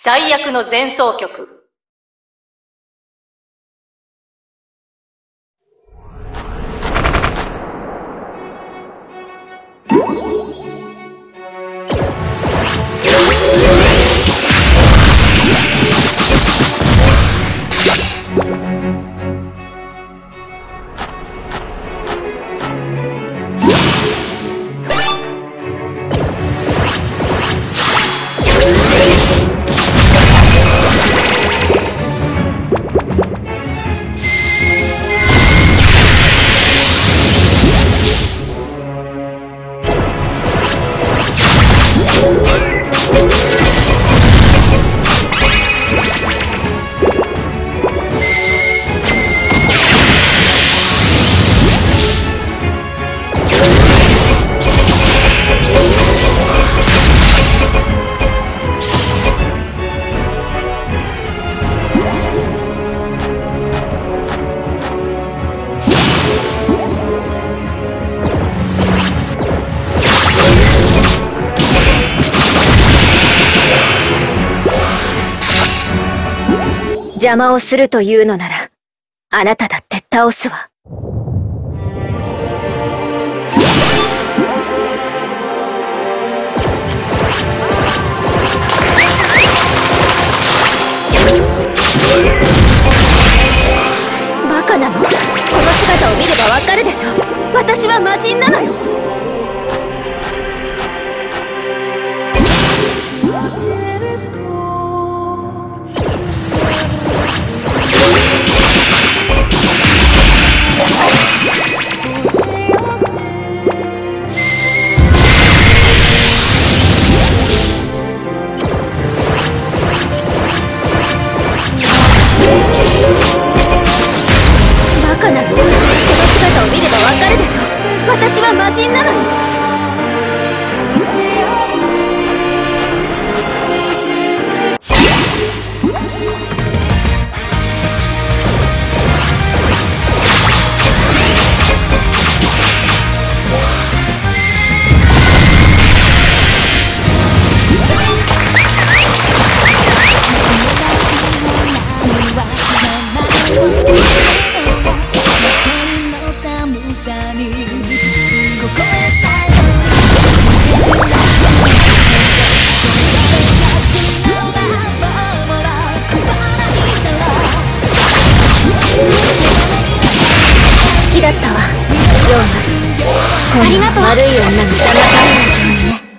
最悪の前奏曲。 邪魔をするというのなら、あなただって倒すわ。バカなの？この姿を見ればわかるでしょ。私は魔人なのよ。私は魔人なのよ。好きだったわ、ヨウナ。ありがとう。悪い女に騙されないようにね。